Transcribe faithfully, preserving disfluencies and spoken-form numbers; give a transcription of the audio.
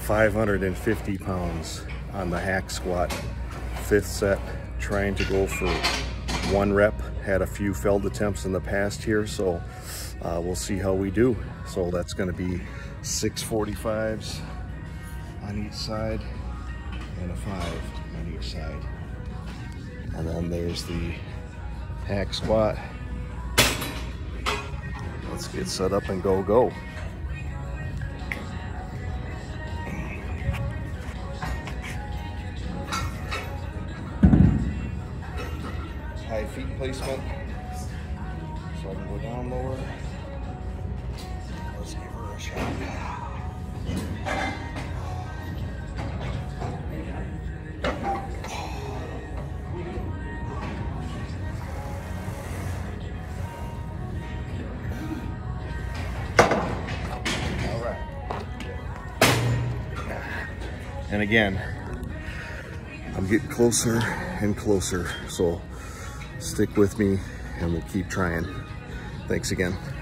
five hundred fifty pounds on the hack squat. Fifth set, trying to go for one rep. Had a few failed attempts in the past here, so uh, we'll see how we do. So that's gonna be six forty-fives on each side and a five on each side. And then there's the hack squat. Let's get set up and go, go. High feet placement, so I can go down lower. Let's give her a shot. All right. And again, I'm getting closer and closer, so stick with me and we'll keep trying. Thanks again.